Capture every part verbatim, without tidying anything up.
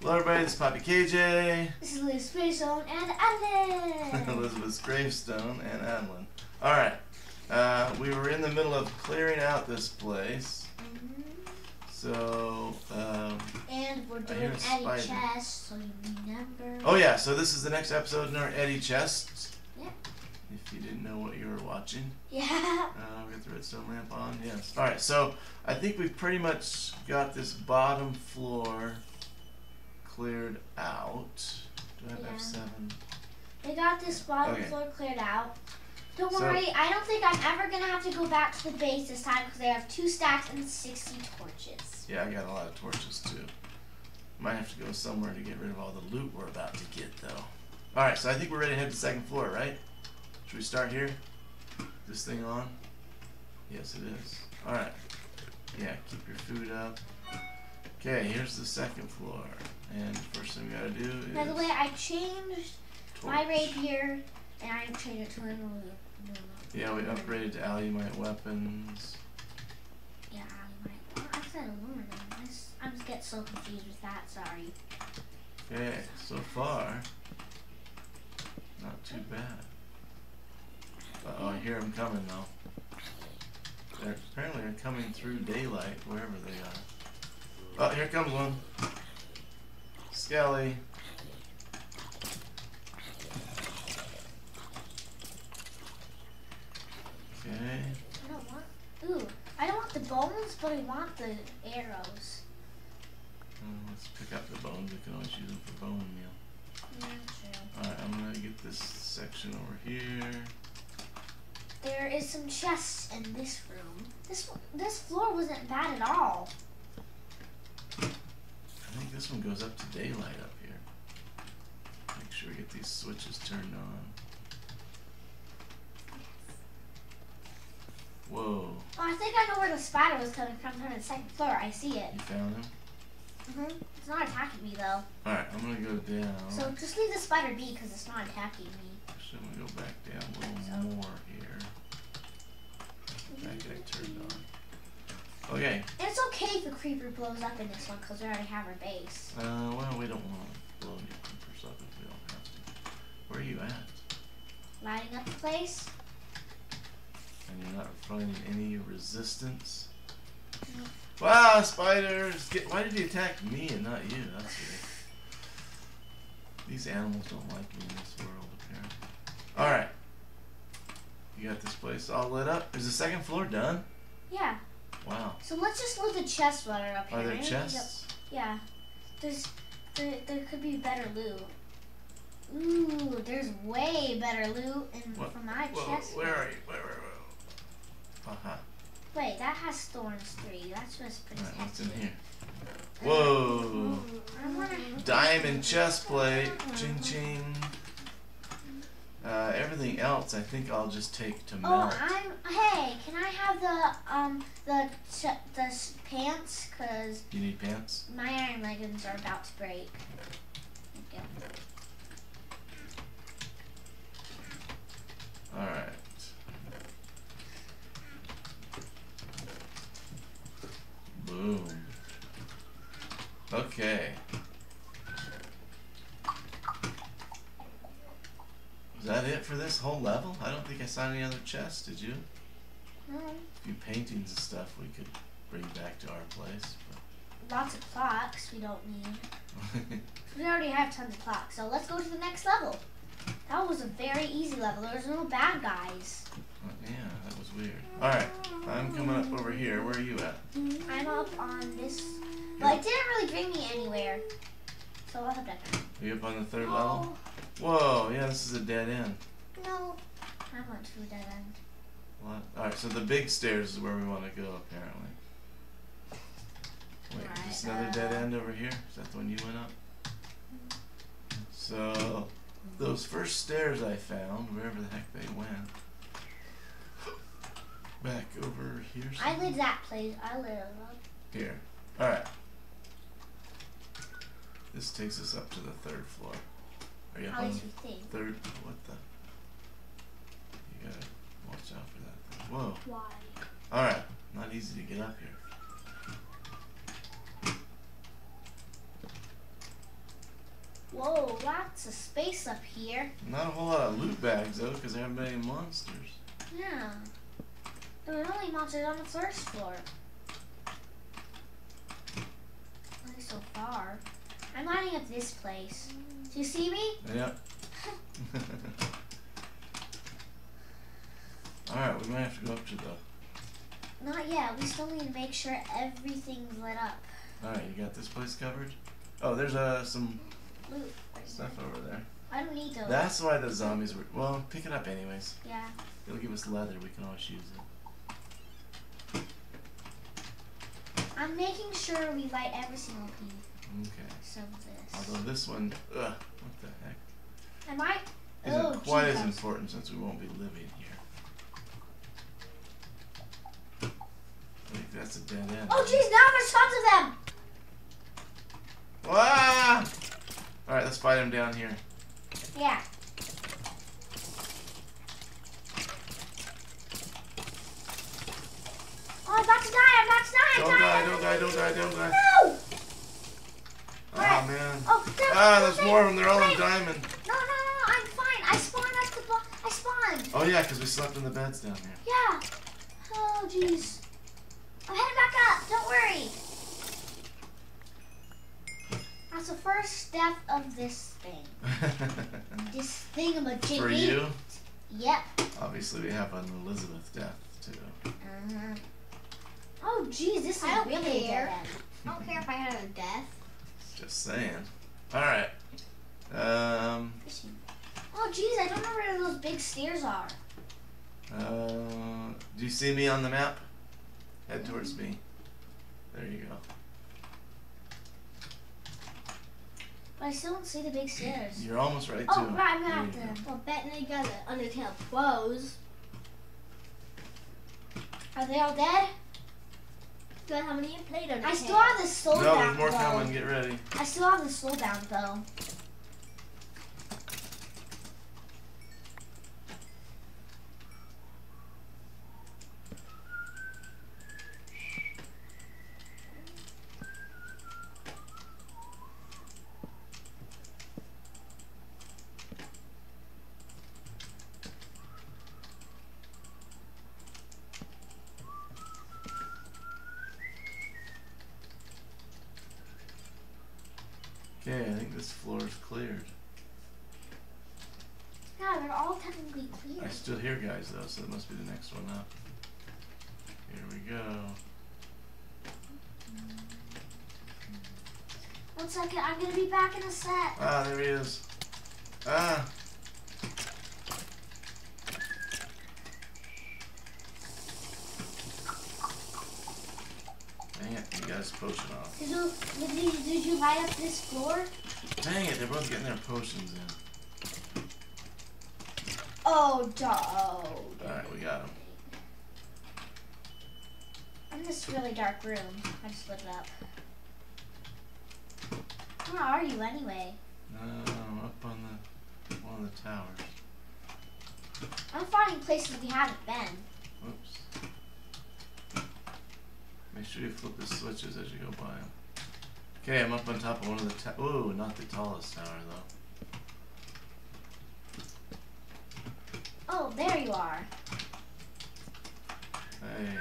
Hello everybody, this is PoppyKJ. This is Elizebeth and Addelin. Elizabeth's gravestone and Addelin. Alright, uh, we were in the middle of clearing out this place. Mm-hmm. So, um... And we're doing Eddie chest, so you remember. Oh yeah, so this is the next episode in our Eddie chest. Yeah. If you didn't know what you were watching. Yeah. Uh, we got the redstone lamp on, yes. Alright, so I think we've pretty much got this bottom floor cleared out. Do I have Yeah. F seven? We got this bottom Okay. floor cleared out. Don't So, worry, I don't think I'm ever going to have to go back to the base this time because they have two stacks and sixty torches. Yeah, I got a lot of torches too. Might have to go somewhere to get rid of all the loot we're about to get though. Alright, so I think we're ready to head to the second floor, right? Should we start here? This thing on? Yes, it is. Alright. Yeah, keep your food up. Okay, here's the second floor. And first thing we gotta do is... By the way, I changed torch. my rapier and I changed it to a new. Yeah, we upgraded to alumite weapons. Yeah, alumite. Oh, I said aluminum. I just, I just get so confused with that, sorry. Okay, so far, not too bad. Uh-oh, I hear them coming though. They're apparently are coming through daylight, wherever they are. Oh, here comes one. Skelly. Okay. I don't want. Ooh, I don't want the bones, but I want the arrows. Well, let's pick up the bones. We can always use them for bone meal. Yeah, true. Alright, I'm gonna get this section over here. There is some chests in this room. This this floor wasn't bad at all. I think this one goes up to daylight up here. Make sure we get these switches turned on. Whoa. Oh, I think I know where the spider was coming from from the second floor. I see it. You found him? Mhm. It's not attacking me though. Alright, I'm gonna go down. So just leave the spider be because it's not attacking me. Actually, I'm gonna go back down a little more here. Back that turned on. Okay. And it's okay if the creeper blows up in this one because we already have our base. Uh, well, we don't want to blow any creepers up if we don't have to. Where are you at? Lighting up the place. And you're not finding any resistance? Nope. Wow, spiders! Get, why did he attack me and not you? That's weird. These animals don't like me in this world, apparently. Alright. You got this place all lit up? Is the second floor done? Yeah. Wow. So let's just loot the chests while they're up here. Are there Maybe chests? the- Yeah. There's there, there could be better loot. Ooh, there's way better loot in What? from my Whoa, chest. where are you? Where, where, where? Uh-huh. Wait, that has thorns three. That's just protected. Alright, what's in here? Whoa! I wanna... Diamond chest plate. Ching ching. Uh, everything else I think I'll just take to melt. Oh, I'm. Hey, can I have the um the ch the s- pants? Cause You need pants? my iron leggings are about to break. Thank you. Alright. Boom. Okay. Is that it for this whole level? I don't think I saw any other chests, did you? Mm. A few paintings and stuff we could bring back to our place. Lots of clocks we don't need. But We already have tons of clocks, so let's go to the next level. That was a very easy level. There was no bad guys. yeah, that was weird. Alright, I'm coming up over here. Where are you at? I'm up on this, but it didn't really bring me anywhere. So I'll have that. Are you up on the third No. level? Whoa, yeah, this is a dead end. No, I went to a dead end. What? Alright, so the big stairs is where we want to go, apparently. Wait, Right, is this another uh, dead end over here? Is that the one you went up? So, those first stairs I found, wherever the heck they went, back over here I somewhere? lit that place. I lit it up. Here. Alright. This takes us up to the third floor. Are you up At on least the we think. third? What the? You gotta watch out for that thing. Whoa. Why? Alright. Not easy to get up here. Whoa, lots of space up here. Not a whole lot of loot bags though, because there haven't been any monsters. Yeah. There were only monsters on the first floor. Only so far. I'm lining up this place. Do you see me? Yep. Alright, we might have to go up to the... Not yet. We still need to make sure everything's lit up. Alright, you got this place covered? Oh, there's uh, some Loot right stuff there. over there. I don't need those. That's why the zombies were... Well, pick it up anyways. Yeah. It'll give us leather. We can always use it. I'm making sure we light every single piece Okay. of this. Although this one... Ugh, what the heck? Am I? Isn't Oh, quite Jesus. as important since we won't be living here. I think that's a dead end. Oh, jeez, now there's tons of them. Ah! Alright, let's fight him down here. Yeah. Oh, I'm about to die. I'm about to die. I'm Don't die, dying. don't die, don't die, don't die. No. Oh, Alright. man. Oh, there, Ah, there's there, more of them. They're all in wait. diamond. No, no, no, no. I'm fine. I spawned at the bo- I spawned. Oh, yeah, because we slept in the beds down here. Yeah. Oh, jeez. I'm heading back up. Don't worry. That's the first step of this thing. This thingamajiggy. For you? Yep. Obviously, we have an Elizabeth death, too. Uh-huh. Oh, jeez, this is I don't really care. dead end. I don't care if I had a death. Just saying. Alright. Um, Oh, jeez, I don't know where those big stairs are. uh, do you see me on the map? Head towards me. There you go. But I still don't see the big stairs. You're almost right, too. Oh, right, I'm gonna have There you to. Well, betting they got an Undertale Pros. Are they all dead? Good, how many you played Undertale? I still have the soul go. No, down there's more though. coming. Get ready. I still have the soul down though. Okay, I think this floor is cleared. Yeah, they're all technically clear. I still hear guys, though, so it must be the next one up. Here we go. One second, I'm gonna be back in a sec. Ah, there he is. Ah! Dang it, you got his potion off. Did you, did you, did you light up this floor? Dang it, they're both getting their potions in. Oh, dog. Alright, we got him. I'm in this really dark room. I just lit it up. Where are you anyway? Um, up on the one of the towers. I'm finding places we haven't been. Whoops. Make sure you flip the switches as you go by them. Okay, I'm up on top of one of the towers. Ooh, not the tallest tower though. Oh, there you are. Hey.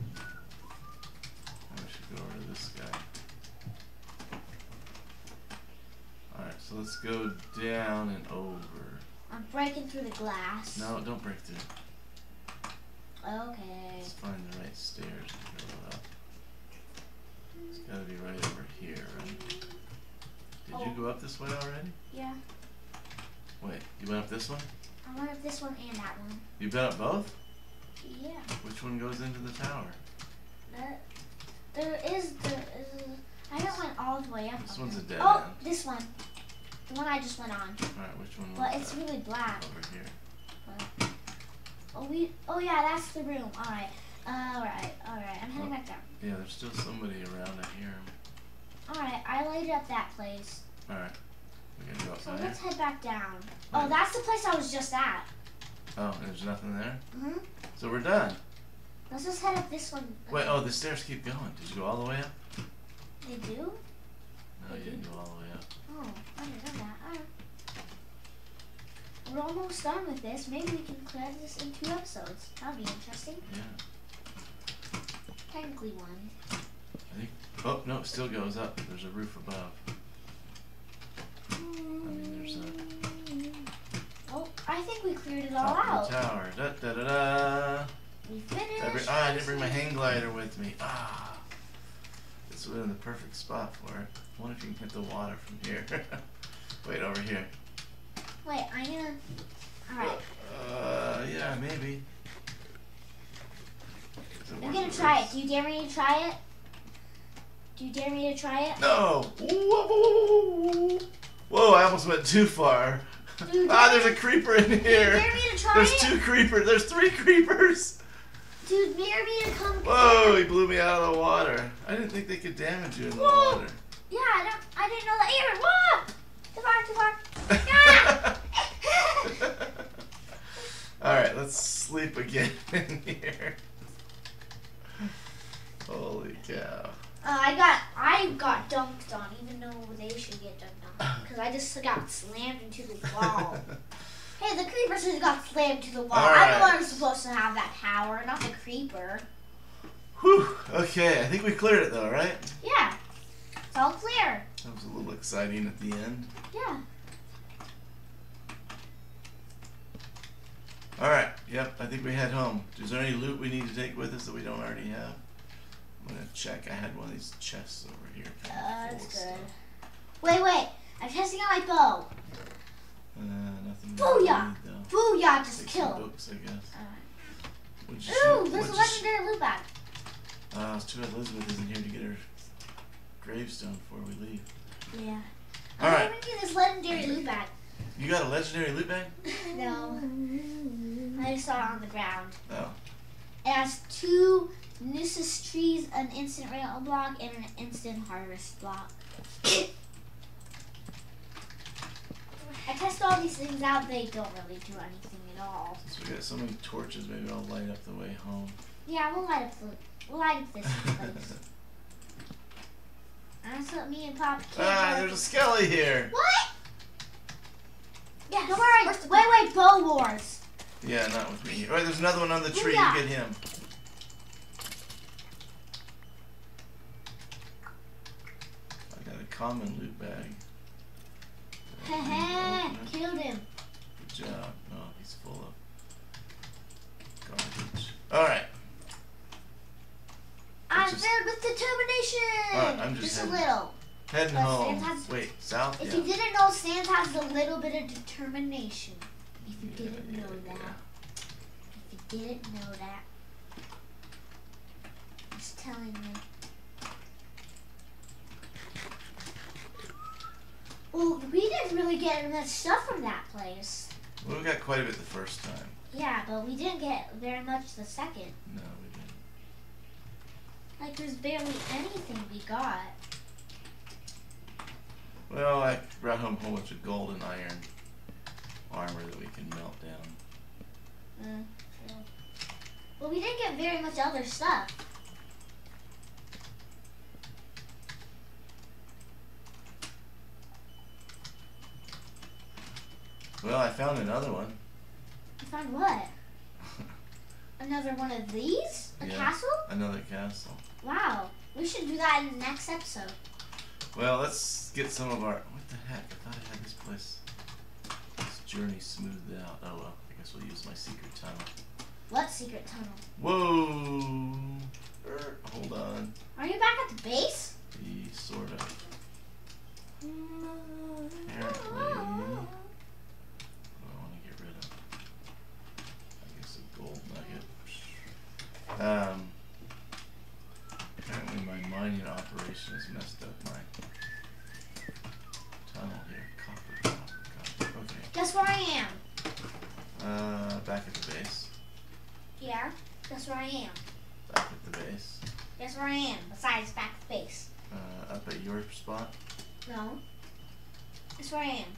I should go over to this guy. Alright, so let's go down and over. I'm breaking through the glass. No, don't break through. Okay. Let's find the right stairs and go up. It's gotta be right over here, right? Did Oh. you go up this way already? Yeah. Wait, you went up this one? I went up this one and that one. You've been up both? Yeah. Which one goes into the tower? That, there is there is. I haven't went all the way up. This on one's a it. dead Oh, end. this one. The one I just went on. Alright, which one was But it's that? really black. Over here. But, oh we. Oh yeah, that's the room. All right. All right. All right. I'm heading Oh. back down. Yeah, there's still somebody around. I hear him. All right. I lighted up that place. Alright. We gotta go up So higher. let's head back down. Right. Oh, that's the place I was just at. Oh, and there's nothing there? Mhm. So we're done. Let's just head up this one. Wait, oh, the stairs keep going. Did you go all the way up? They do? No, you didn't go all the way up. Oh, I didn't know that. almost done with this. Maybe we can clear this in two episodes. That'll be interesting. Yeah. Technically one. I think. Oh no, it still goes up. There's a roof above. I mean, there's a. Oh, I think we cleared it all Top out. of the tower. Da da da da. We finished. I bring, ah, I didn't bring my hang glider with me. Ah. This would have been the perfect spot for it. I wonder if you can hit the water from here. Wait, over here. Wait, I'm gonna. Alright. Uh, yeah, maybe. I'm gonna try it. Do you dare me to try it? Do you dare me to try it? No! Whoa, whoa, whoa, whoa, I almost went too far. Dude, Ah, there's a creeper in Do you here. dare me to try There's it? two creepers. There's three creepers. Dude, dare me to come. Whoa, he blew me out of the water. I didn't think they could damage you in the Whoa. water. Yeah, I don't. I didn't know that either. Whoa! Too far, too far. Ah! Alright, let's sleep again in here. Holy cow. Uh, I got I got dunked on, even though they should get dunked on, because I just got slammed into the wall. Hey, the creeper just got slammed to the wall. All I'm the right. one who's supposed to have that power, not the creeper. Whew, okay, I think we cleared it though, right? Yeah, it's all clear. That was a little exciting at the end. Yeah. Alright, yep, I think we head home. Is there any loot we need to take with us that we don't already have? I'm gonna check. I had one of these chests over here. Uh, full that's of good. stuff. Wait, wait. I'm testing out my bow. Uh, nothing Booyah! need, though. Booyah, just Take kill some him. books, I guess. Alright. What'd you Ooh, shoot? there's a What'd you sh- legendary loot bag. Uh, it's too bad Elizabeth isn't here to get her gravestone before we leave. Yeah. All right. I'm gonna get this legendary loot bag. You got a legendary loot bag? No. I just saw it on the ground. Oh. It has two Nissus trees, an instant rail block, and an instant harvest block. I test all these things out, they don't really do anything at all. Since we got so many torches, maybe I'll light up the way home. Yeah, we'll light up the, we'll light up this place. That's what me and Pop Ah, there's a skelly here. What? Yes. Don't worry. Where's the Wait, wait, Bow Wars. Yeah, not with me. Alright, there's another one on the tree. Booyah. You get him. I got a common loot bag. Heh Open it. killed him. Good job. Oh, he's full of garbage. Alright. I'm just- filled with determination. Alright, I'm just just a heading- little. Heading But home. Sam has- Wait, south? If Yeah. you didn't know, Sans has a little bit of determination. If you Yeah, didn't yeah, know that. yeah. If you didn't know that. Just telling you. Well, we didn't really get much stuff from that place. Well, we got quite a bit the first time. Yeah, but we didn't get very much the second. No, we didn't. Like, there's barely anything we got. Well, I brought home a whole bunch of gold and iron armor that we can melt down. Mm, true. Well, we didn't get very much other stuff. Well, I found another one. You found what? Another one of these? A Yeah. castle? Another castle. Wow. We should do that in the next episode. Well, let's get some of our... What the heck? I thought I had this place... This journey smoothed out. Oh well, I guess we'll use my secret tunnel. What secret tunnel? Whoa! Er, hold on. Are you back at the base? E, sort of. Apparently... What do I want to get rid of? I guess a gold nugget. Um... Apparently my mining operation has messed up my tunnel here. Copper, copper, copper. Okay. Guess where I am? Uh, back at the base. Yeah. Guess where I am? Back at the base. Guess where I am? Besides back at the base. Uh, up at your spot. No. Guess where I am?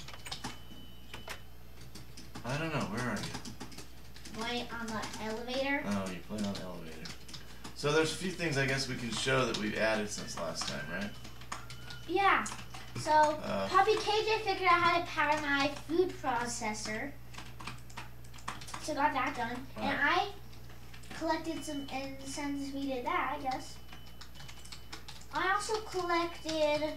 I don't know. Where are you? Right on the elevator. Oh, you're playing on the elevator. So there's a few things I guess we can show that we've added since last time, right? Yeah. So, Uh, PoppyKJ figured out how to power my food processor. so got that done. All and right. I collected some, and since we did that, I guess. I also collected,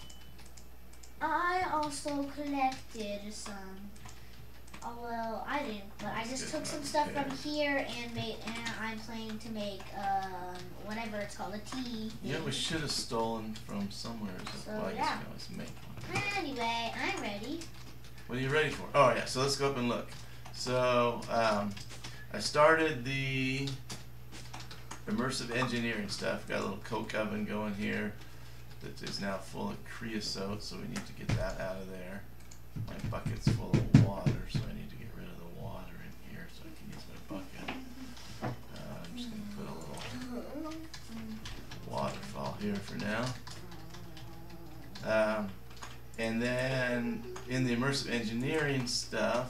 I also collected some, oh, well, I didn't, but I just took some stuff from here and made, and I'm planning to make, um, whatever it's called, a tea. Yeah, we should have stolen from somewhere. So, So, well, I guess yeah. we always make one. Anyway, I'm ready. What are you ready for? Oh yeah, so let's go up and look. So um, I started the immersive engineering stuff. Got a little coke oven going here that is now full of creosote, so we need to get that out of there. My bucket's full of water, so I need to get rid of the water in here so I can use my bucket. Uh, I'm just going to put a little waterfall here for now. Um, and then in the immersive engineering stuff,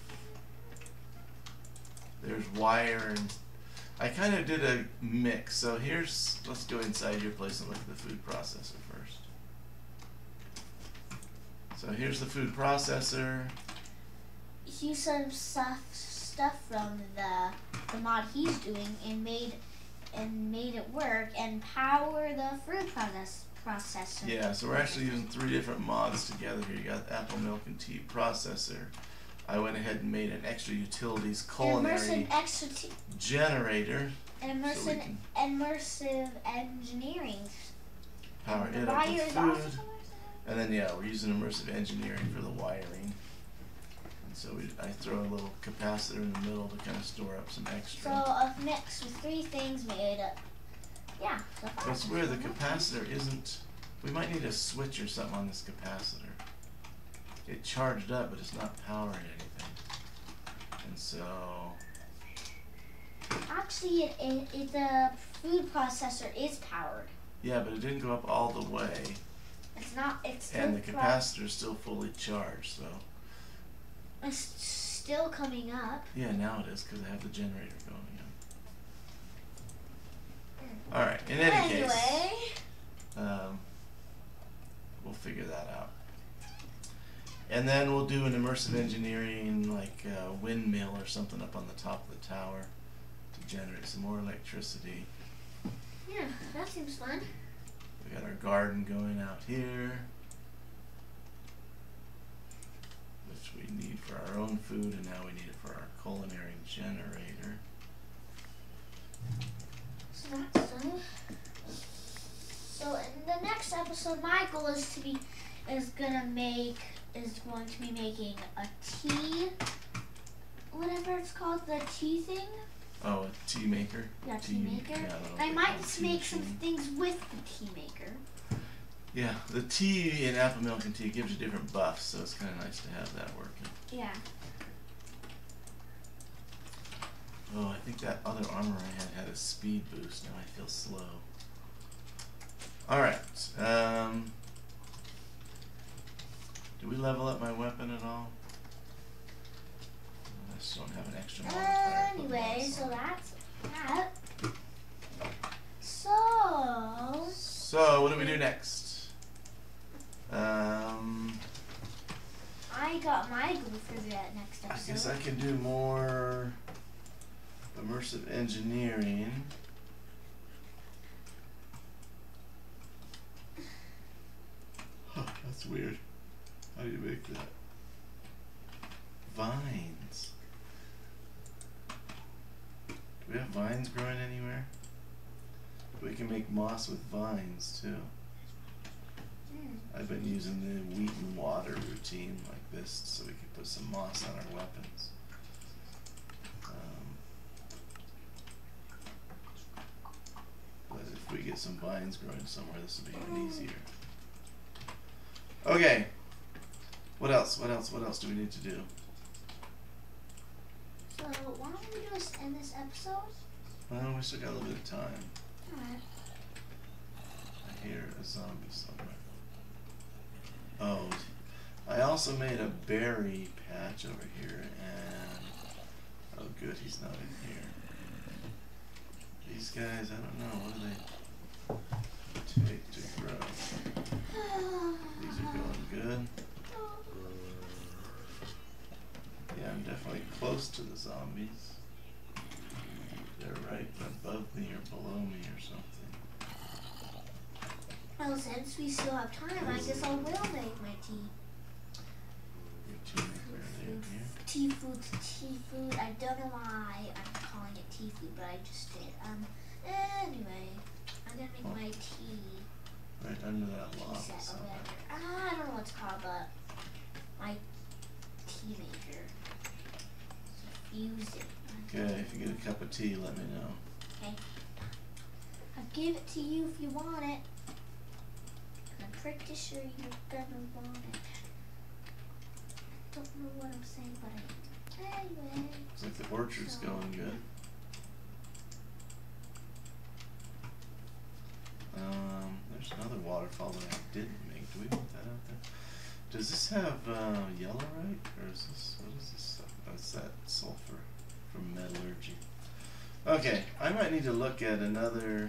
there's wire and I kind of did a mix. So here's, let's go inside your place and look at the food processor first. So here's the food processor. He some stuff stuff from the the mod he's doing and made and made it work and power the food process processor. Yeah, so we're actually using three different mods together here. You got apple milk and tea processor. I went ahead and made an extra utilities culinary Immersive extra t- generator. and so we immersive can immersive engineering. power And it the up with wire is food. also immersive? And then yeah, we're using immersive engineering for the wiring. And so we, I throw a little capacitor in the middle to kind of store up some extra. So a mix with three things made up. Yeah. So far. That's weird, the capacitor isn't, we might need a switch or something on this capacitor. It charged up, but it's not powering anything. And so, Actually, it, it, it the food processor is powered. yeah, but it didn't go up all the way. It's not. It's still And the pro- capacitor is still fully charged, so. It's still coming up. Yeah, now it is, because I have the generator going again. Alright, in any anyway. case, um, we'll figure that out. And then we'll do an immersive engineering, like a windmill or something up on the top of the tower to generate some more electricity. Yeah, that seems fun. We got our garden going out here, which we need for our own food, and now we need it for our culinary generator. So that's done. So in the next episode, my goal is to be is gonna make is going to be making a tea, whatever it's called, the tea thing. Oh, a tea maker? Yeah, tea maker. Yeah, that'll I be might called just tea make some machine. things with the tea maker. Yeah, the tea in apple milk and tea gives you different buffs, so it's kind of nice to have that working. Yeah. Oh, I think that other armor I had had a speed boost. Now I feel slow. Alright, um... do we level up my weapon at all? I just don't have an extra modifier. to put Anyway, mods so on. that's that. So. So, what do we do next? Um, I got my goal for the next I episode. guess I can do more immersive engineering. Huh, that's weird. How do you make that? Vines. Do we have vines growing anywhere? We can make moss with vines too. Mm. I've been using the wheat and water routine like this so we can put some moss on our weapons. Um, but if we get some vines growing somewhere, this will be even easier. Okay. What else? What else? What else do we need to do? So why don't we just end this episode? Well, we still got a little bit of time. Alright. I hear a zombie somewhere. Oh, I also made a berry patch over here, and oh, good, he's not in here. These guys, I don't know, what do they take to grow? These are going good. Yeah, I'm definitely close close to the zombies. They're right above me or below me or something. Well, since we still have time, I guess I will make my tea. Your teammates are they in here? Tea food, tea food. I don't know why I'm calling it tea food, but I just did. Um. Anyway, I'm gonna make oh. my tea. Right under that log. Tea set or whatever. Ah, I don't know what it's called, but my tea maker. Use it. Okay, if you get a cup of tea, let me know. Okay. I'll give it to you if you want it. I'm pretty sure you're gonna want it. I don't know what I'm saying, but I anyway. Looks like the orchard's so. going good. Um, there's another waterfall that I didn't make. Do we want that out there? Does this have uh, yellowite, or is this, what is this stuff? That's that sulfur from metallurgy. Okay, I might need to look at another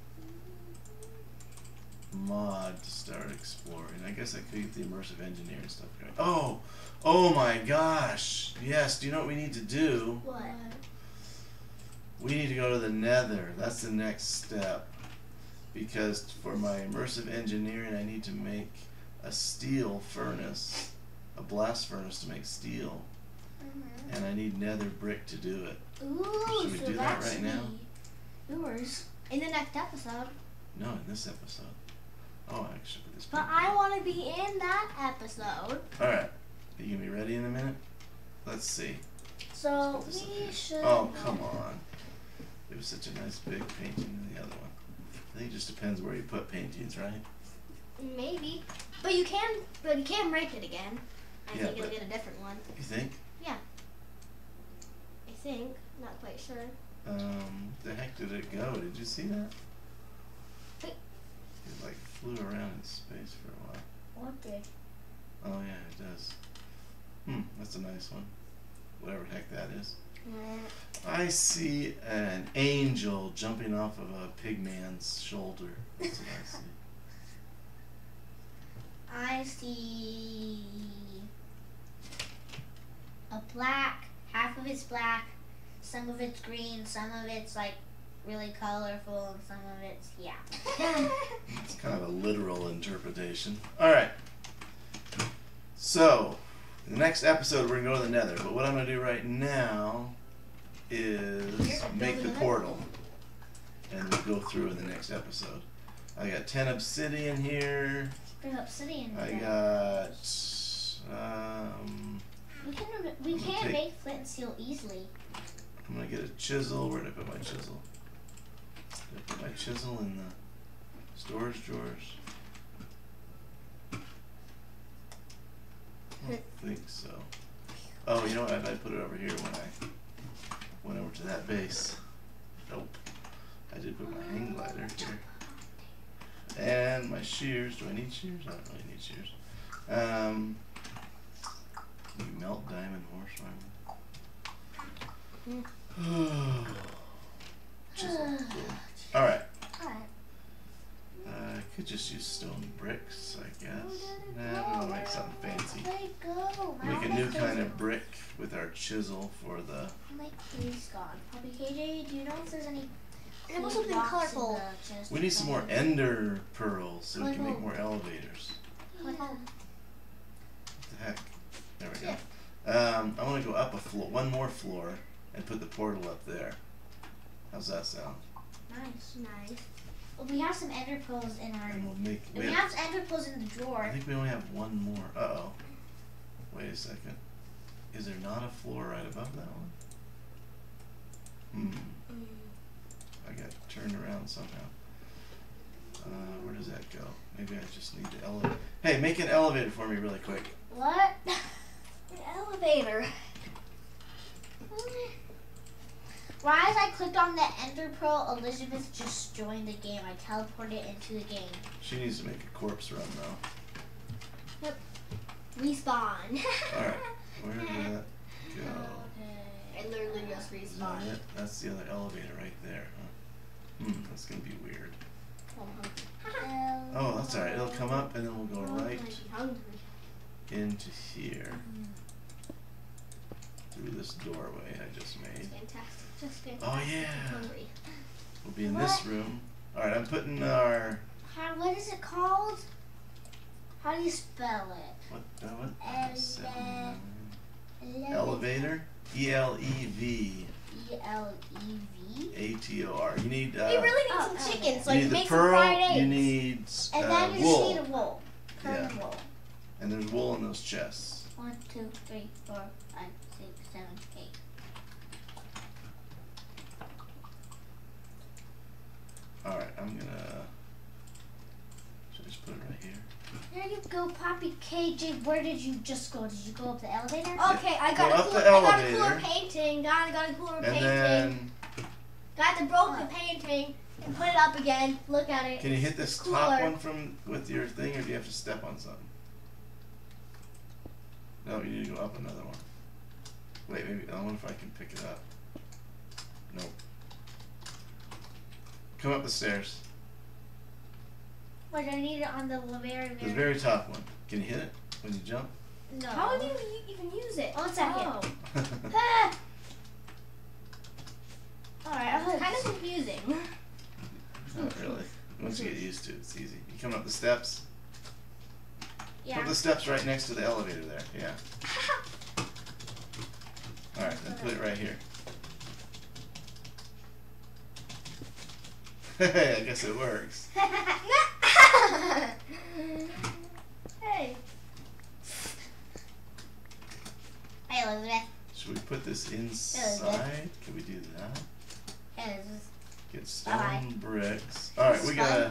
mod to start exploring. I guess I could get the immersive engineering stuff going. Oh, oh my gosh! Yes, do you know what we need to do? What? We need to go to the nether. That's the next step. Because for my immersive engineering, I need to make a steel furnace, a blast furnace to make steel. Mm-hmm. And I need nether brick to do it. Ooh, should we so do that right now? Yours in the next episode. No, in this episode. Oh, I should put this. But I want to be in that episode. All right, are you gonna be ready in a minute? Let's see. So we should. Oh, come on! It was such a nice big painting in the other one. I think it just depends where you put paintings, right? Maybe, but you can, but you can rank it again. I yeah, think you'll get a different one. You think? Yeah. I think. Not quite sure. Um, the heck did it go? Did you see that? Wait. It like flew around in space for a while. What did? Oh yeah, it does. Hmm, that's a nice one. Whatever the heck that is. Yeah. I see an angel jumping off of a pig man's shoulder. That's what I see. I see a black, half of it's black, some of it's green, some of it's like really colorful, and some of it's, yeah. It's kind of a literal interpretation. Alright. So, in the next episode we're going to go to the nether, but what I'm going to do right now is make the portal. And we'll go through in the next episode. I got ten obsidian here. Bring obsidian. I got um we can we I'm can't take, make flint and steel easily. I'm gonna get a chisel. Where did I put my chisel? Did I put my chisel in the storage drawers? I don't think so. Oh, you know what? I, I put it over here when I went over to that base. Nope. I did put my hang glider here. And my shears. Do I need shears? I don't really need shears. Um, can you melt diamond horse armor? Mm. Chisel. Cool. Alright. Alright. Uh, I could just use stone bricks, I guess. Nah, I'm gonna make something fancy. Make a new kind of brick with our chisel for the... My key's gone. PoppyKJ, do you know if there's any... It must have been colorful. We need some more ender pearls so we can make more elevators. Yeah. What the heck? There we go. Um, I want to go up a floor, one more floor, and put the portal up there. How's that sound? Nice, nice. Well, we have some ender pearls in our. And we'll make. We, we have, have ender pearls in the drawer. I think we only have one more. Uh oh. Wait a second. Is there not a floor right above that one? Hmm. Mm. I got turned around somehow. Uh, where does that go? Maybe I just need the elevator. Hey, make an elevator for me really quick. What? An elevator. Why, as I clicked on the ender pearl, Elizabeth just joined the game. I teleported into the game. She needs to make a corpse run though. Yep. Respawn. Alright, where did that go? I literally just Is respawned. that it? That's the other elevator right there, huh? Hmm, that's gonna be weird. Uh-huh. Oh, that's alright. It'll come up and then we'll go Oh, right I'm hungry. into here. through this doorway I just made. Fantastic. Just fantastic. Oh yeah. I'm hungry. We'll be in What? this room. Alright, I'm putting our... How, what is it called? How do you spell it? What? Uh, what? Ele- Seven, Ele- elevator? E L E V E L E V? A T O R. You need, uh, We really need Oh, some oh, chicken, so you I need can the make some pearl, fried eggs. you need And uh, then you wool. just need a wool. Yeah. Curtain wool. And there's wool in those chests. One, two, three, four, five, six, seven, eight. Alright, I'm gonna... Should I just put it right here? There you go, PoppyKJ. Where did you just go? Did you go up the elevator? Okay, I got Go a up cool, the I got a cooler elevator. painting. Got, got a cooler And painting. then... Got the broken What? painting and put it up again. Look at it. Can you hit this Cooler. top one from with your thing, or do you have to step on something? No, you need to go up another one. Wait, maybe I wonder if I can pick it up. Nope. Come up the stairs. Wait, I need it on the very, The very. very top one. Can you hit it when you jump? No. How do you even use it? One second. Oh. Ah! Alright, it's kind of confusing. Not really. Once you get used to it, it's easy. You come up the steps. Yeah. Put the steps right next to the elevator there. Yeah. Alright, then put it right here. Hey, I guess it works. Hey. Hey, Elizabeth. Should we put this inside? Can we do that? Hey, Elizabeth. Get stone Bye-bye. bricks. Alright, This we is gotta...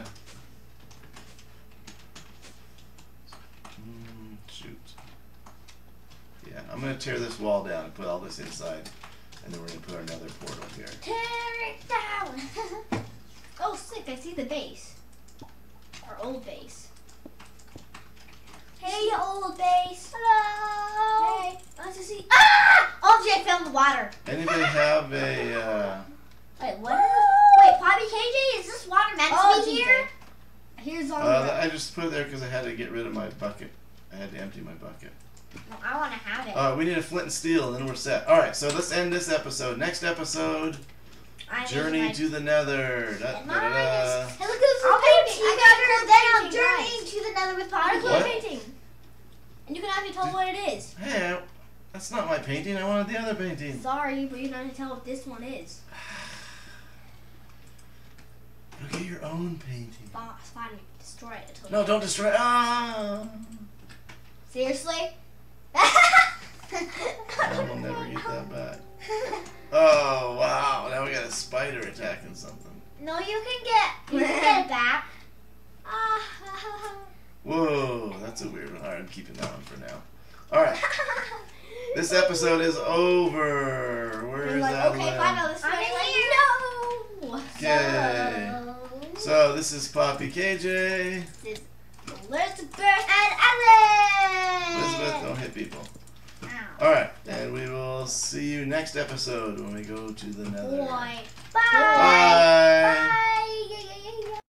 Mm, shoot. Yeah, I'm gonna tear this wall down and put all this inside. And then we're gonna put our nether portal here. Tear it down. Oh, sick. I see the base. Our old base. Hey, you old base. Hello. Hey. Nice to see. Ah! Oh, Jay fell in the water. Anybody have a, uh... Wait, what? Wait, PoppyKJ, is this water meant Oh, to be here? Here's on uh the... I just put it there because I had to get rid of my bucket. I had to empty my bucket. No, I want to have it. Alright, we need a flint and steel and then we're set. Alright, so let's end this episode. Next episode, I need Journey my- to the Nether. Da, And da, da, mine da. is- Hey, look at this I'll painting. put I got a cool down. painting, Journey guys. to the Nether with I got a cool What? painting. And you can actually tell Did- what it is. Hey, I- that's not my painting. I wanted the other painting. Sorry, but you don't have to tell what this one is. Look at your own painting. Boss, fine, destroy it. Until No, don't destroy. Ah! Seriously? I will never get that back. Oh wow! Now we got a spider attacking something. No, you can get. You can get it back. Whoa, that's a weird one. All right, I'm keeping that one for now. All right, this episode is over. Where You're is like, that? okay, fine, now this I'm way. in Like, here. no. Okay. So this is PoppyKJ. This is Elizabeth. And Addelin. Elizabeth, don't hit people. Ow. All right, and we will see you next episode when we go to the Nether. Boy. Bye. Bye. Bye.